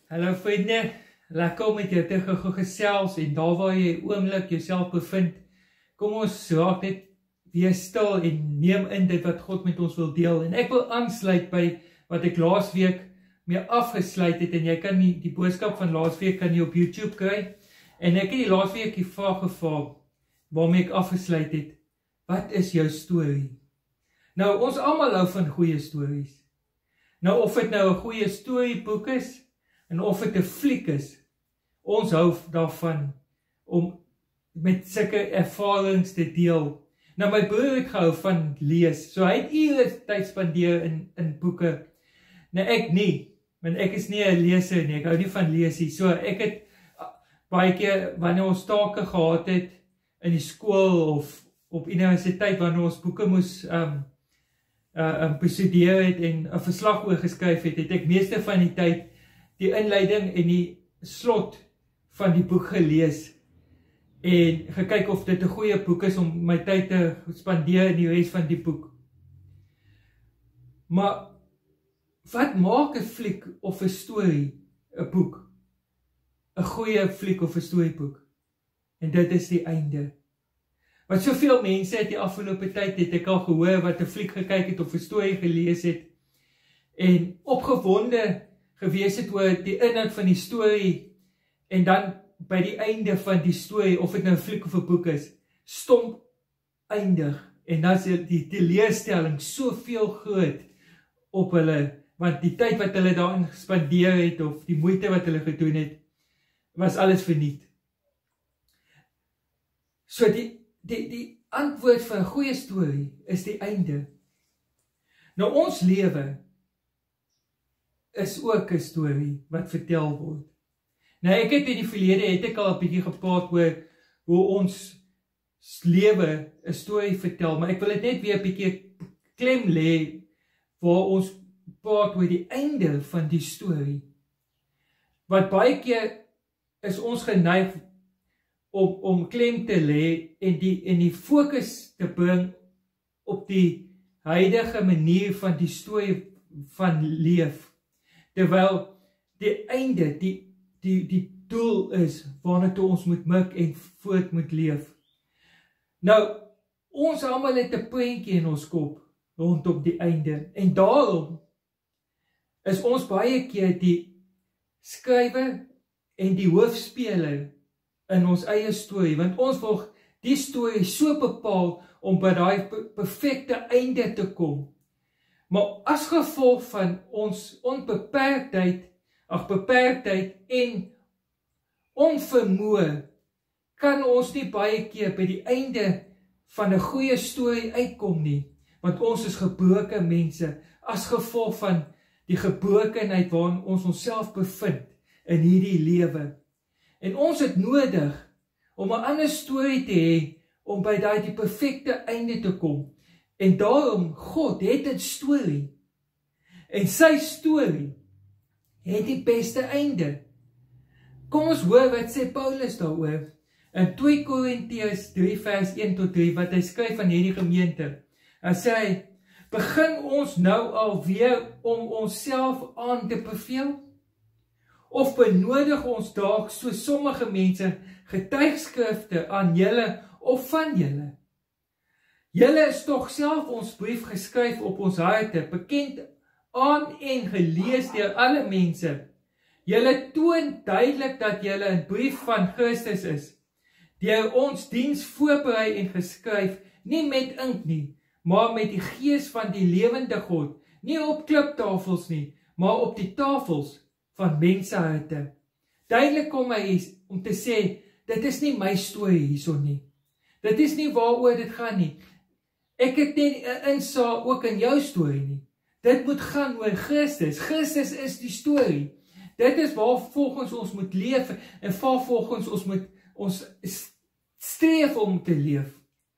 Hallo vriende, lekker om met jou te gesels en daar waar jy oomlik jouself bevind, kom ons raak net weer stil en neem in dit wat God met ons wil deel. En ek wil aansluit by wat ek laasweek mee afgesluit het, en jy kan die boodskap van laasweek kan jy op YouTube kry. En ek het die laasweek die vraag gevra, waarmee ek afgesluit het, wat is jou storie? Nou, ons almal hou van goeie stories. Nou, of dit nou 'n goeie storieboek is, en of dit 'n fliek is, ons hou daarvan om met sulke ervarings te deel. Nou my broer het gehou van lees, so hy het ure tyd spandeer in boeke. Nou ek nie, want ek is nie 'n leser nie, ek hou nie van lees nie. So ek het baie keer, wanneer ons take gehad het in die skool of op universiteit, wanneer ons boeke moes bestudeer het en 'n verslag oor geskryf het, het ek meeste van die tyd die inleiding en die slot van die boek gelees en gekyk of dit 'n goeie boek is om my tyd te spandeer in die res van die boek. Maar wat maak 'n fliek of 'n storie 'n boek? 'n goeie fliek of 'n storieboek? En dit is die einde. Want soveel mense het die afgelope tyd, het ek al gehoor, wat 'n fliek gekyk het of 'n storie gelees het en opgewonde gewees het oor die inhoud van die storie, en dan by die einde van die storie, of dit nou 'n fliek of 'n boek is, stomp eindig, en dan is die teleurstelling soveel groot op hulle, want die tyd wat hulle daarin gespandeer het, of die moeite wat hulle gedoen het, was alles verniet. So die antwoord vir 'n goeie storie is die einde. Nou ons lewe is ook 'n storie wat vertel word. Nou ek het in die verlede, het ek al 'n bietjie gepraat oor hoe ons lewe 'n storie vertel, maar ek wil dit net weer 'n bietjie klem lê, waar ons praat oor die einde van die storie. Wat baie keer is ons geneig om klem te lê en die fokus te bring op die huidige manier van die storie van leef. Terwyl die einde, die doel is waarna toe ons moet mik en voort moet leef. Nou, ons almal het 'n prentjie in ons kop rondom die einde, en daarom is ons baie keer die skrywer en die hoofspeler in ons eie storie, want ons wil die storie so bepaal om by daai perfekte einde te kom. Maar as gevolg van ons beperktheid en onvermoë, kan ons nie baie keer by die einde van 'n goeie storie uitkom nie, want ons is gebroke mense, as gevolg van die gebrokenheid waarin ons onsself bevind in hierdie lewe. En ons het nodig om 'n ander storie te hê, om by die perfekte einde te kom. En daarom, God het 'n storie, en sy storie het die beste einde. Kom ons hoor wat sê Paulus daaroor, in 2 Korintiërs 3 vers 1-3, wat hy skryf aan hierdie gemeente. Hy sê, begin ons nou alweer om onsself aan te beveel? Of benodig ons dalk so sommige mense getuigskrifte aan julle of van julle? Julle is tog self ons brief geskryf op ons harte, bekend aan en gelees deur alle mense. Julle toon duidelik dat julle 'n brief van Christus is, deur ons diens voorberei en geskryf, nie met ink nie, maar met die gees van die lewende God, nie op kliptafels nie, maar op die tafels van menseharte. Duidelik kom hy om te sê, dit is nie my storie hierson nie. Dit is nie waaroor dit gaan nie. Ek het nie 'n insaag ook in jou storie nie. Dit moet gaan oor Christus. Christus is die storie. Dit is waar volgens ons moet leef, en waar volgens ons moet ons streef om te leef.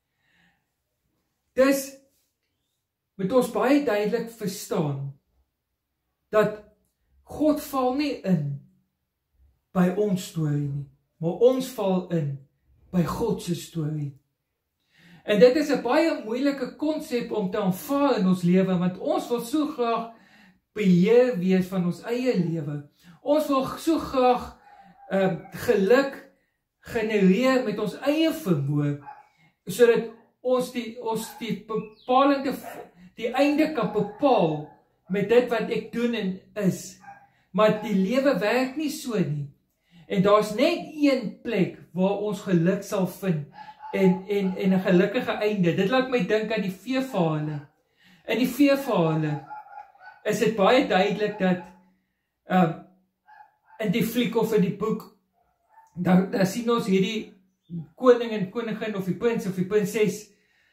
Dus moet ons baie duidelik verstaan dat God val nie in by ons storie nie, maar ons val in by God se storie. En dit is 'n baie moeilike konsep om te aanvaar in ons lewe, want ons wil so graag beheer wees van ons eie lewe. Ons wil so graag geluk genereer met ons eie vermoë, sodat ons die bepalende, die einde kan bepaal met dit wat ek doen en is. Maar die lewe werk nie so nie. En daar's net een plek waar ons geluk sal vind en 'n gelukkige einde. Dit laat my dink aan die veeverhale. In die veeverhale is dit baie duidelik dat in die fliek of in die boek, daar sien ons hierdie koning en koningin of die prins of die prinses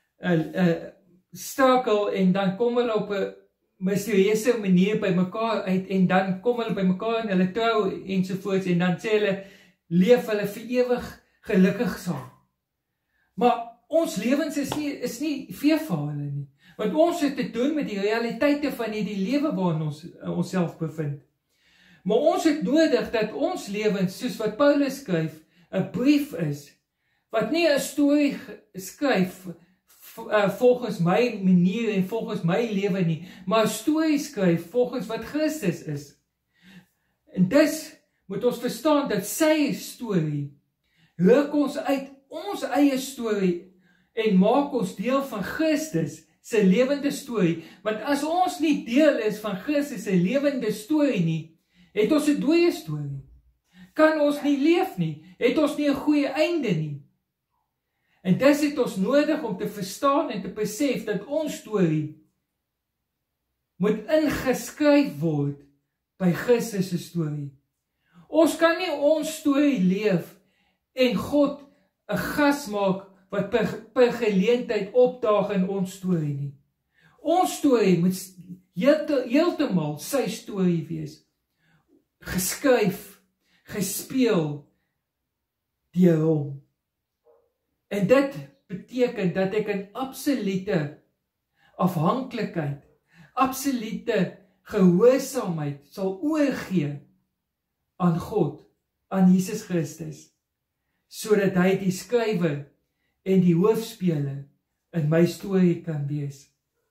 strakel en dan kom hulle op 'n mysterieuze manier by mekaar uit en dan kom hulle by mekaar en hulle trou ensovoorts en dan sê hulle, leef hulle vir ewig gelukkig saam. Maar ons lewens is nie veeverhale nie, want ons het te doen met die realiteite van hierdie lewe waarin ons onsself bevind. Maar ons het nodig dat ons lewens, soos wat Paulus skryf, 'n brief is, wat nie 'n storie skryf volgens my manier en volgens my lewe nie, maar 'n storie skryf volgens wat Christus is. En dus moet ons verstaan dat sy storie ruk ons uit ons eie storie en maak ons deel van Christus se lewende storie, want as ons nie deel is van Christus se lewende storie nie, het ons 'n dooie storie. Kan ons nie leef nie, het ons nie 'n goeie einde nie. En dis het ons nodig om te verstaan en te besef dat ons storie moet ingeskryf word by Christus se storie. Ons kan nie ons storie leef en God 'n gas maak wat per geleentheid opdaag in ons storie nie. Ons storie moet heeltemal sy storie wees. Geskryf, gespeel deur hom. En dit beteken dat ek in absolute afhanklikheid, absolute gehoorsaamheid sal oorgee aan God, aan Jesus Christus, sodat hy die skrywer en die hoofspeler in my storie kan wees.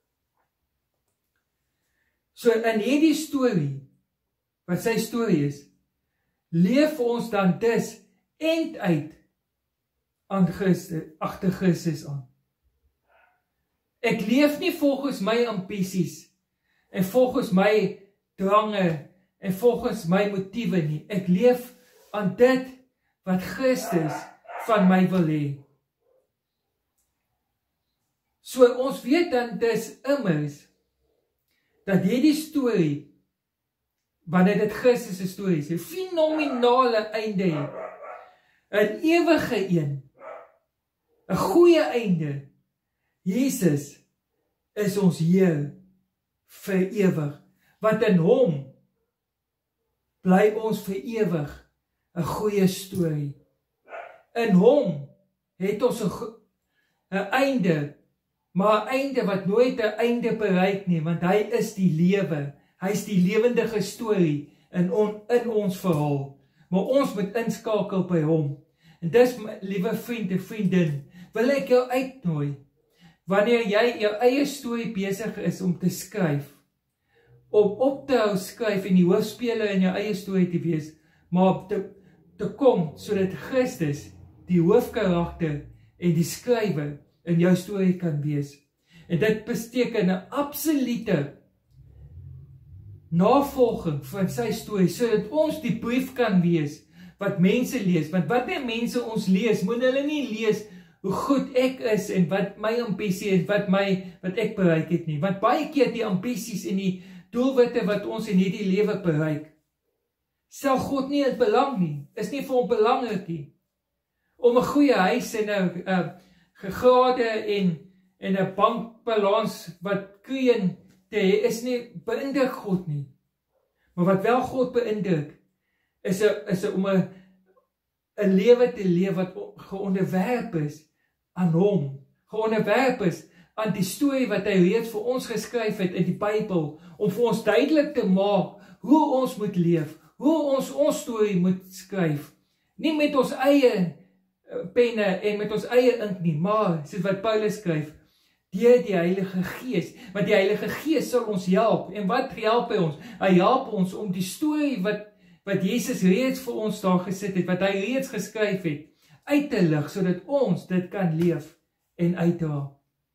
So in hierdie storie, wat sy storie is, leef ons dan dus end uit aan Christus, agter Christus aan. Ek leef nie volgens my ambisies en volgens my drange en volgens my motiewe nie. Ek leef aan dit wat Christus van my wil hê. So ons weet dan dis immers dat hierdie storie, wanneer dit Christus se storie is, 'n fenominale einde het, 'n ewige een, 'n goeie einde. Jesus is ons Heer vir ewig, want in hom bly ons vir ewig 'n goeie storie. In hom het ons 'n einde, maar 'n einde wat nooit 'n einde bereik nie, want hy is die lewe. Hy is die lewendige storie in ons verhaal. Maar ons moet inskakel by hom. En dis, liewe vriend en vriendin, wil ek jou uitnooi, wanneer jy jou eie storie besig is om te skryf, om op te hou skryf en die hoofspeler in jou eie storie te wees, maar te kom, sodat Christus die hoofkarakter en die skrywer in jou storie kan wees. En dit beteken 'n absolute navolging van sy storie, sodat ons die brief kan wees, wat mense lees, want wanneer mense ons lees, moet hulle nie lees hoe goed ek is, en wat my ambisie is, wat ek bereik het nie, want baie keer die ambisies en die doelwitte wat ons in hierdie lewe bereik, stel God nie in belang nie, is nie vir hom belangrik nie, om 'n goeie huis en 'n gegrade en 'n bankbalans wat kreën te hê, is nie beïndruk God nie. Maar wat wel God beïndruk, is om 'n lewe te leef wat geonderwerp is aan hom, geonderwerp is aan die storie wat hy reeds vir ons geskryf het in die Bybel, om vir ons duidelik te maak hoe ons moet leef, hoe ons storie moet skryf, nie met ons eie penne en met ons eie ink nie, maar soos wat Paulus skryf, deur die Heilige Gees, want die Heilige Gees sal ons help, en wat help hy ons? Hy help ons om die storie wat wat Jesus reeds vir ons daar gesit het, wat hy reeds geskryf het, uit te lig, sodat ons dit kan leef en uitdra.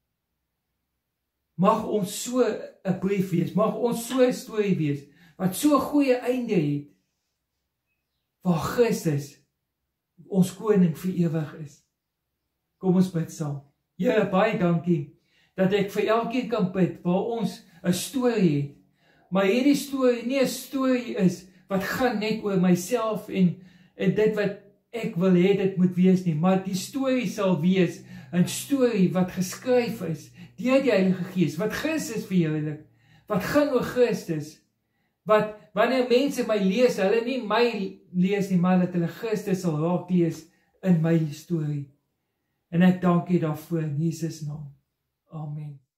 Mag ons so 'n brief wees, mag ons so 'n storie wees, wat so 'n goeie einde het, waar Christus, ons koning vir ewig is. Kom ons bid saam. Here, baie dankie, dat ek vir elkeen kan bid, waar ons 'n storie het, maar hierdie storie nie 'n storie is, wat gaan net oor myself en dit wat ek wil hê dit moet wees nie, maar die storie sal wees 'n storie wat geskryf is deur die Heilige Gees, wat Christus verheerlik, wat gaan oor Christus, wat wanneer mense my lees, hulle nie my lees nie, maar dat hulle Christus sal raak lees in my storie. En ek dank U daarvoor in Jesus naam. Amen.